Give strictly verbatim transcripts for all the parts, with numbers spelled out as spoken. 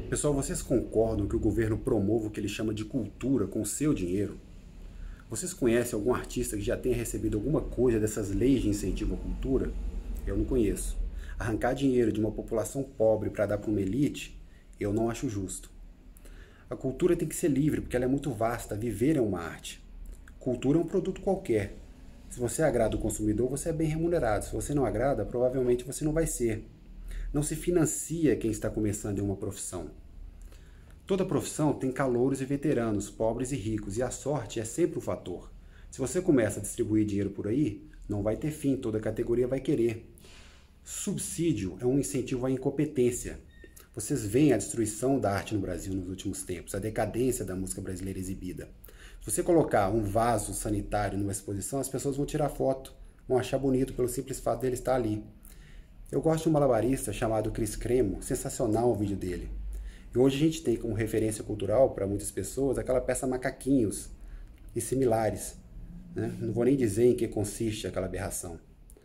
Pessoal, vocês concordam que o governo promova o que ele chama de cultura com o seu dinheiro? Vocês conhecem algum artista que já tenha recebido alguma coisa dessas leis de incentivo à cultura? Eu não conheço. Arrancar dinheiro de uma população pobre para dar para uma elite, eu não acho justo. A cultura tem que ser livre, porque ela é muito vasta. Viver é uma arte. Cultura é um produto qualquer. Se você agrada o consumidor, você é bem remunerado. Se você não agrada, provavelmente você não vai ser. Não se financia quem está começando em uma profissão. Toda profissão tem calouros e veteranos, pobres e ricos, e a sorte é sempre um fator. Se você começa a distribuir dinheiro por aí, não vai ter fim, toda categoria vai querer. Subsídio é um incentivo à incompetência. Vocês veem a destruição da arte no Brasil nos últimos tempos, a decadência da música brasileira exibida. Se você colocar um vaso sanitário numa exposição, as pessoas vão tirar foto, vão achar bonito pelo simples fato dele estar ali. Eu gosto de um malabarista chamado Chris Cremo, sensacional o vídeo dele. E hoje a gente tem como referência cultural para muitas pessoas aquela peça Macaquinhos e similares. Né? Não vou nem dizer em que consiste aquela aberração.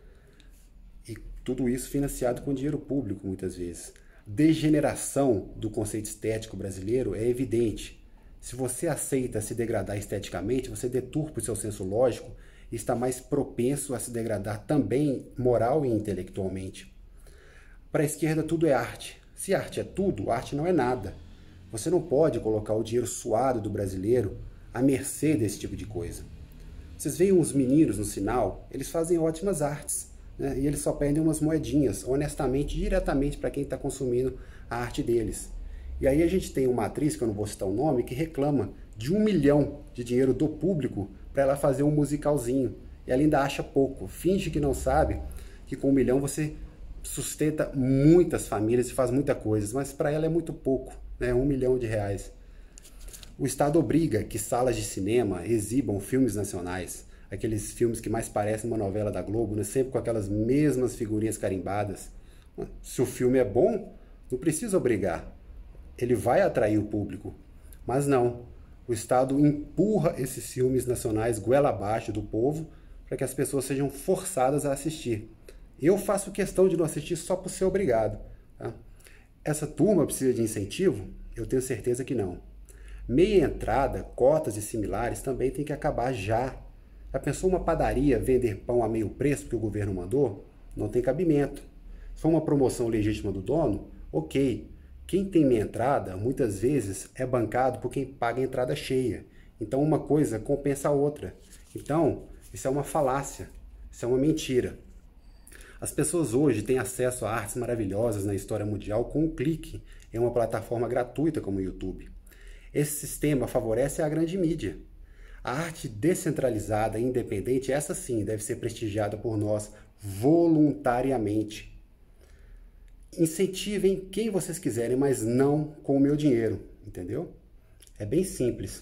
E tudo isso financiado com dinheiro público, muitas vezes. Degeneração do conceito estético brasileiro é evidente. Se você aceita se degradar esteticamente, você deturpa o seu senso lógico e está mais propenso a se degradar também moral e intelectualmente. Para a esquerda tudo é arte. Se arte é tudo, arte não é nada. Você não pode colocar o dinheiro suado do brasileiro à mercê desse tipo de coisa. Vocês veem uns meninos no sinal, eles fazem ótimas artes, né? E eles só perdem umas moedinhas, honestamente, diretamente para quem está consumindo a arte deles. E aí a gente tem uma atriz, que eu não vou citar o nome, que reclama de um milhão de dinheiro do público para ela fazer um musicalzinho. E ela ainda acha pouco, finge que não sabe que com um milhão você sustenta muitas famílias e faz muita coisa, mas para ela é muito pouco, né? Um milhão de reais. O Estado obriga que salas de cinema exibam filmes nacionais, aqueles filmes que mais parecem uma novela da Globo, né? Sempre com aquelas mesmas figurinhas carimbadas. Se o filme é bom, não precisa obrigar. Ele vai atrair o público. Mas não. O Estado empurra esses filmes nacionais goela abaixo do povo para que as pessoas sejam forçadas a assistir. Eu faço questão de não assistir só por ser obrigado. Tá? Essa turma precisa de incentivo? Eu tenho certeza que não. Meia entrada, cotas e similares também tem que acabar já. Já pensou uma padaria vender pão a meio preço porque o governo mandou? Não tem cabimento. Se for uma promoção legítima do dono, ok. Quem tem meia entrada, muitas vezes, é bancado por quem paga a entrada cheia. Então uma coisa compensa a outra. Então, isso é uma falácia. Isso é uma mentira. As pessoas hoje têm acesso a artes maravilhosas na história mundial com um clique em uma plataforma gratuita como o YouTube. Esse sistema favorece a grande mídia. A arte descentralizada e independente, essa sim, deve ser prestigiada por nós voluntariamente. Incentivem quem vocês quiserem, mas não com o meu dinheiro, entendeu? É bem simples.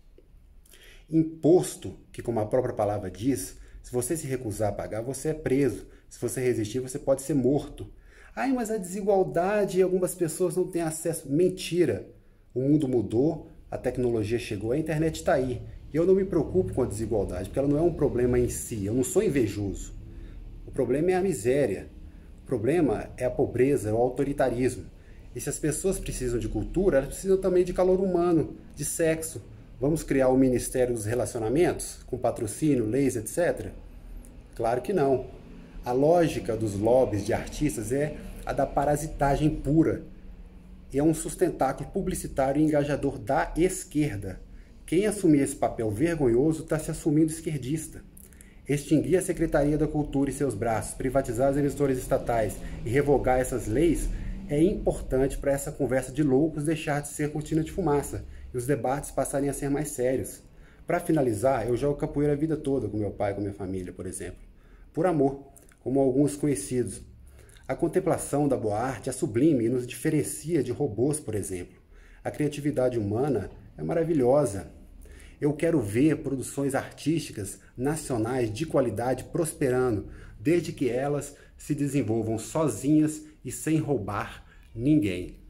Imposto, que como a própria palavra diz, se você se recusar a pagar, você é preso. Se você resistir, você pode ser morto. Ai, mas a desigualdade e algumas pessoas não têm acesso. Mentira! O mundo mudou, a tecnologia chegou, a internet está aí. E eu não me preocupo com a desigualdade, porque ela não é um problema em si. Eu não sou invejoso. O problema é a miséria. O problema é a pobreza, é o autoritarismo. E se as pessoas precisam de cultura, elas precisam também de calor humano, de sexo. Vamos criar o Ministério dos Relacionamentos, com patrocínio, leis, etcétera? Claro que não. A lógica dos lobbies de artistas é a da parasitagem pura. E é um sustentáculo publicitário e engajador da esquerda. Quem assumir esse papel vergonhoso está se assumindo esquerdista. Extinguir a Secretaria da Cultura e seus braços, privatizar as emissoras estatais e revogar essas leis é importante para essa conversa de loucos deixar de ser cortina de fumaça e os debates passarem a ser mais sérios. Para finalizar, eu jogo capoeira a vida toda com meu pai e com minha família, por exemplo. Por amor, como alguns conhecidos. A contemplação da boa arte é sublime e nos diferencia de robôs, por exemplo. A criatividade humana é maravilhosa. Eu quero ver produções artísticas nacionais de qualidade prosperando, desde que elas se desenvolvam sozinhas e sem roubar ninguém.